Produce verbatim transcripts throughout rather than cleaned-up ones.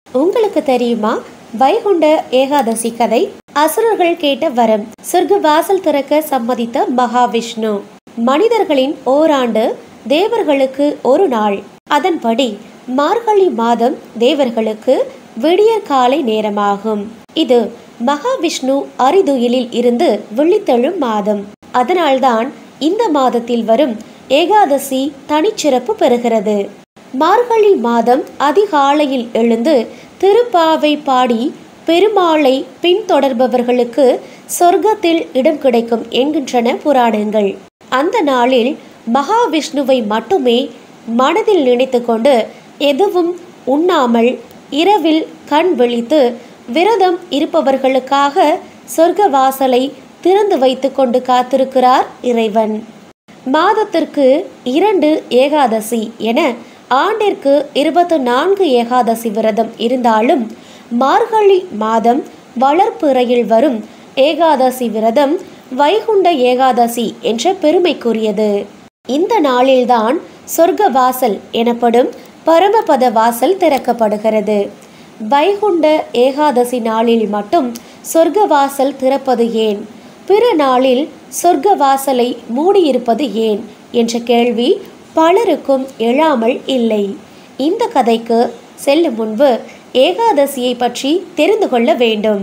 உங்களுக்கு தெரியுமா வைகுண்ட ஏகாதசி கதை? அசுரர்கள் கேட்ட வரம், சொர்க்க வாசல் திறக்க சம்மதித்த மகாவிஷ்ணு. மனிதர்களின் ஓராண்டு, தேவர்களுக்கு ஒரு நாள். அதன்படி மார்கழி மாதம் தேவர்களுக்கு விடியற் காலை நேரமாகும். இது மகாவிஷ்ணு அரிதுயிலில் இருந்து விழித்தெழும் மாதம். அதனால்தான் இந்த மாதத்தில் வரும் ஏகாதசி தனிச்சிறப்பு பெறுகிறது. மார்கழி மாதம் அதிகாலையில் எழுந்து திருப்பாவை பாடி பெருமாளை பின்தொடர்பவர்களுக்கு சொர்க்கத்தில் இடம் கிடைக்கும் என்கின்றன புராணங்கள். அந்த நாளில் மகாவிஷ்ணுவை மட்டுமே மனதில் நினைத்து கொண்டு எதுவும் உண்ணாமல் இரவில் கண் விழித்து விரதம் இருப்பவர்களுக்காக சொர்க்க வாசலை திறந்து வைத்து கொண்டு காத்திருக்கிறார் இறைவன். மாதத்திற்கு இரண்டு ஏகாதசி என ஆண்டிற்கு இருபத்தி நான்கு ஏகாதசி விரதம் இருந்தாலும் மார்கழி மாதம் வளர்ப்பிறையில் வரும் ஏகாதசி விரதம் வைகுண்ட ஏகாதசி என்ற பெருமைக்குரியது. இந்த நாளில்தான் சொர்க்க வாசல் எனப்படும் பரமபத வாசல் திறக்கப்படுகிறது. வைகுண்ட ஏகாதசி நாளில் மட்டும் சொர்க்க வாசல் திறப்பது ஏன், பிற நாளில் சொர்க்க வாசலை மூடியிருப்பது ஏன் என்ற கேள்வி பலருக்கும் எழாமல் இல்லை. இந்த கதைக்கு செல்லும் முன்பு ஏகாதசியை பற்றி தெரிந்து கொள்ள வேண்டும்.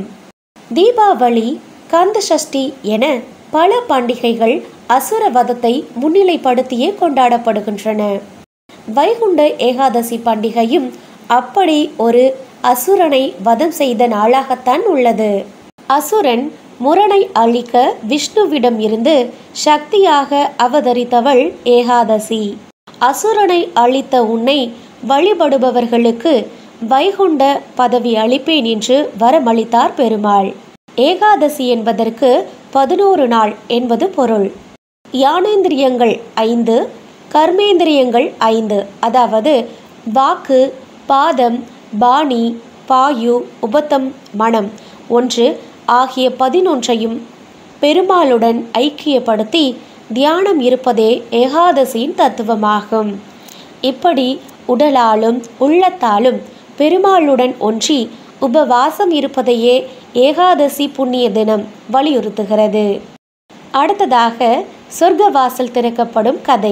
தீபாவளி, கந்த சஷ்டி என பல பண்டிகைகள் அசுர வதத்தை முன்னிலைப்படுத்தியே கொண்டாடப்படுகின்றன. வைகுண்ட ஏகாதசி பண்டிகையும் அப்படி ஒரு அசுரனை வதம் செய்த நாளாகத்தான் உள்ளது. அசுரன் முரனை அழிக்க விஷ்ணுவிடம் இருந்து சக்தியாக அவதரித்தவள் ஏகாதசி. அசுரனை அழித்த உன்னை வழிபடுபவர்களுக்கு வைகுண்ட பதவி அளிப்பேன் என்று வரமளித்தார் பெருமாள். ஏகாதசி என்பதற்கு பதினோரு நாள் என்பது பொருள். ஞானேந்திரியங்கள் ஐந்து, கர்மேந்திரியங்கள் ஐந்து, அதாவது வாக்கு, பாதம், பாணி, பாயு, உபத்தம், மனம் ஒன்று ஆகிய பதினொன்றையும் பெருமாளுடன் ஐக்கியப்படுத்தி தியானம் இருப்பதே ஏகாதசியின் தத்துவமாகும். இப்படி உடலாலும் உள்ளத்தாலும் பெருமாளுடன் ஒன்றி உபவாசம் இருப்பதையே ஏகாதசி புண்ணிய தினம் வலியுறுத்துகிறது. அடுத்ததாக சொர்க்க வாசல் திறக்கப்படும் கதை.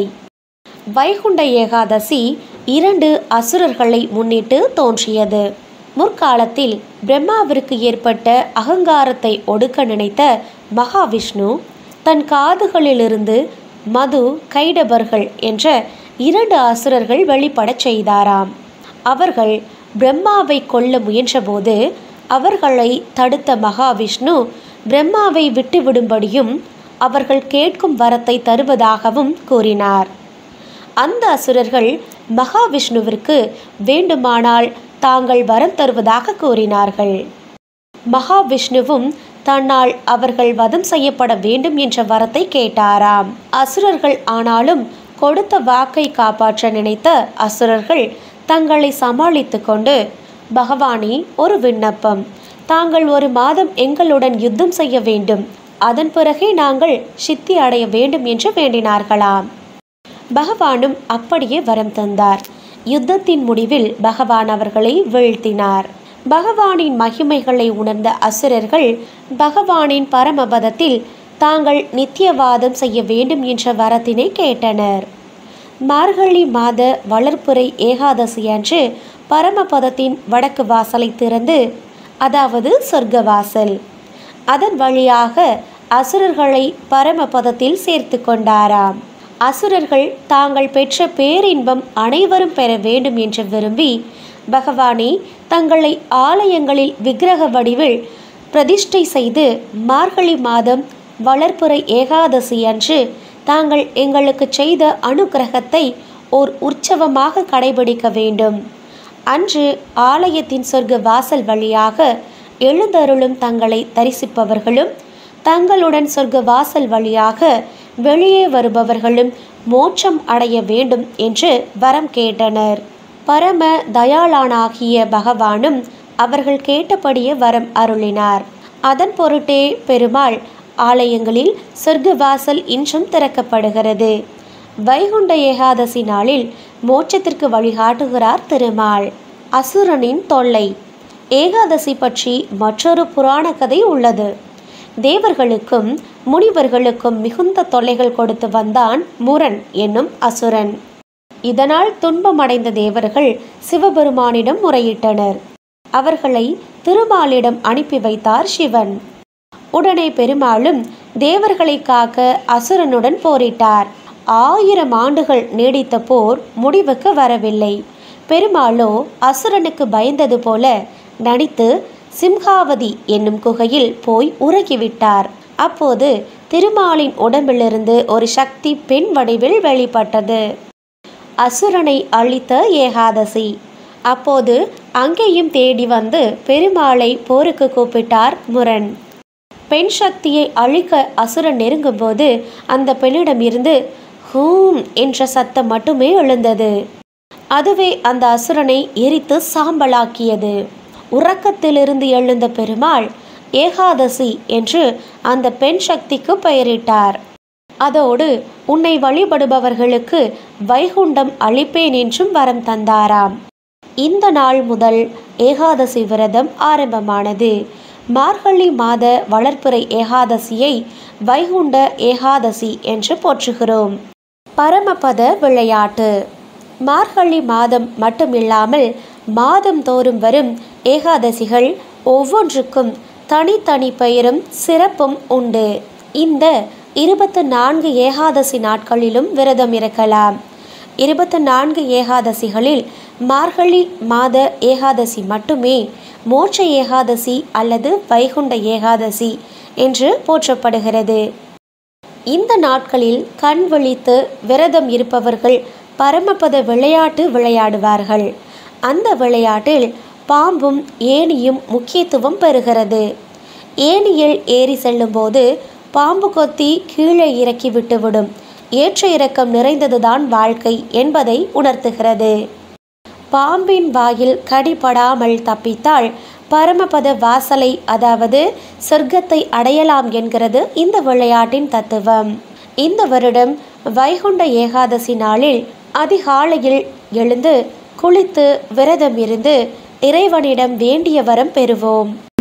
வைகுண்ட ஏகாதசி இரண்டு அசுரர்களை முன்னிட்டு தோன்றியது. முற்காலத்தில் பிரம்மாவிற்கு ஏற்பட்ட அகங்காரத்தை ஒடுக்க நினைத்த மகாவிஷ்ணு தன் காதுகளிலிருந்து மது, கைடபர்கள் என்ற இரண்டு அசுரர்கள் வெளிப்படச் செய்தாராம். அவர்கள் பிரம்மாவை கொல்ல முயன்றபோது அவர்களை தடுத்த மகாவிஷ்ணு பிரம்மாவை விட்டுவிடும்படியும் அவர்கள் கேட்கும் வரத்தை தருவதாகவும் கூறினார். அந்த அசுரர்கள் மகாவிஷ்ணுவிற்கு வேண்டுமானால் தாங்கள் வரம் தருவதாக கூறினார்கள். மகாவிஷ்ணுவும் தன்னால் அவர்கள் வதம் செய்யப்பட வேண்டும் என்ற வரத்தை கேட்டாராம். அசுரர்கள் ஆனாலும் கொடுத்த வாக்கை காப்பாற்ற நினைத்த அசுரர்கள் தங்களை சமாளித்து கொண்டு, பகவானே, ஒரு விண்ணப்பம், தாங்கள் ஒரு மாதம் எங்களுடன் யுத்தம் செய்ய வேண்டும், அதன் பிறகே நாங்கள் சித்தி அடைய வேண்டும் என்று வேண்டினார்களாம். பகவானும் அப்படியே வரம் தந்தார். யுத்தத்தின் முடிவில் பகவான் அவர்களை வீழ்த்தினார். பகவானின் மகிமைகளை உணர்ந்த அசுரர்கள் பகவானின் பரமபதத்தில் தாங்கள் நித்தியவாதம் செய்ய வேண்டும் என்ற வரத்தினை கேட்டனர். மார்கழி மாத வளர்ப்புறை ஏகாதசி அன்று பரமபதத்தின் வடக்கு வாசலை திறந்து, அதாவது சொர்க்க வாசல், அதன் வழியாக அசுரர்களை பரமபதத்தில் சேர்த்து கொண்டாராம். அசுரர்கள் தாங்கள் பெற்ற பேரின்பம் அனைவரும் பெற வேண்டும் என்று விரும்பி, பகவானே, தங்களை ஆலயங்களில் விக்கிரக வடிவில் பிரதிஷ்டை செய்து மார்கழி மாதம் வளர்ப்புறை ஏகாதசி அன்று தாங்கள் எங்களுக்கு செய்த அனுக்கிரகத்தை ஓர் உற்சவமாக கடைபிடிக்க வேண்டும். அன்று ஆலயத்தின் சொர்க்க வாசல் வழியாக எழுந்தருளும் தங்களை தரிசிப்பவர்களும் தங்களுடன் சொர்க்க வாசல் வழியாக வெளியே வருபவர்களும் மோட்சம் அடைய வேண்டும் என்று வரம் கேட்டனர். பரம தயாளானாகிய பகவானும் அவர்கள் கேட்டபடியே வரம் அருளினார். அதன் பொருட்டே பெருமாள் ஆலயங்களில் சொர்க்க வாசல் இன்றும் திறக்கப்படுகிறது. வைகுண்ட ஏகாதசி நாளில் மோட்சத்திற்கு வழிகாட்டுகிறார் திருமால். அசுரனின் தொல்லை. ஏகாதசி பற்றி மற்றொரு புராண கதை உள்ளது. தேவர்களுக்கும் முனிவர்களுக்கும் மிகுந்த தொல்லைகள் கொடுத்து வந்தான் முரன் என்னும் அசுரன். இதனால் துன்பமடைந்த தேவர்கள் சிவபெருமானிடம் முறையிட்டனர். அவர்களை திருமாலிடம் அனுப்பி வைத்தார் சிவன். உடனே பெருமாளும் தேவர்களை காக்க அசுரனுடன் போரிட்டார். ஆயிரம் ஆண்டுகள் நீடித்த போர் முடிவுக்கு வரவில்லை. பெருமாளோ அசுரனுக்கு பயந்தது போல நடித்து சிம்ஹாவதி என்னும் குகையில் போய் உறங்கிவிட்டார். அப்போது திருமாலின் உடம்பிலிருந்து ஒரு சக்தி பெண் வடிவில் வெளிப்பட்டது. அசுரனை அழித்த ஏகாதசி. அப்போது அங்கேயும் தேடி வந்து பெருமாளை போருக்கு கூப்பிட்டார் முரன். பெண் சக்தியை அழிக்க அசுரன் நெருங்கும் போது அந்த பெண்ணிடம் இருந்து ஹூம் என்ற சத்தம் மட்டுமே எழுந்தது. அதுவே அந்த அசுரனை எரித்து சாம்பலாக்கியது. உறக்கத்திலிருந்து எழுந்த பெருமாள் ஏகாதசி என்று அந்த பெண் சக்திக்கு பெயரிட்டார். அதோடு உன்னை வழிபடுபவர்களுக்கு வைகுண்டம் அளிப்பேன் என்றும் வரம் தந்தாராம். இந்த நாள் முதல் ஏகாதசி விரதம் ஆரம்பமானது. மார்கழி மாத வளர்ப்பிறை ஏகாதசியை வைகுண்ட ஏகாதசி என்று போற்றுகிறோம். பரமபத விளையாட்டு. மார்கழி மாதம் மட்டுமில்லாமல் மாதம் தோறும் வரும் ஏகாதசிகள் ஒவ்வொன்றுக்கும் தனித்தனி பெயரும் சிறப்பும் உண்டு. இந்த இருபத்து நான்கு ஏகாதசி நாட்களிலும் விரதம் இருக்கலாம். இருபத்து நான்கு ஏகாதசிகளில் மார்கழி மாத ஏகாதசி மட்டுமே மோட்ச ஏகாதசி அல்லது வைகுண்ட ஏகாதசி என்று போற்றப்படுகிறது. இந்த நாட்களில் கண் விழித்து விரதம் இருப்பவர்கள் பரமபத விளையாட்டு விளையாடுவார்கள். அந்த விளையாட்டில் பாம்பும் ஏணியும் முக்கியத்துவம் பெறுகிறது. ஏணியில் ஏறி செல்லும்போது பாம்பு கொத்தி கீழே இறக்கி விட்டுவிடும். ஏற்ற இறக்கம் நிறைந்ததுதான் வாழ்க்கை என்பதை உணர்த்துகிறது. பாம்பின் வாயில் கடிபடாமல் தப்பித்தால் பரமபத வாசலை அதாவது சொர்க்கத்தை அடையலாம் என்கிறது இந்த விளையாட்டின் தத்துவம். இந்த வருடம் வைகுண்ட ஏகாதசி நாளில் அதிகாலையில் எழுந்து குளித்து விரதம் இருந்து இறைவனிடம் வேண்டிய வரம் பெறுவோம்.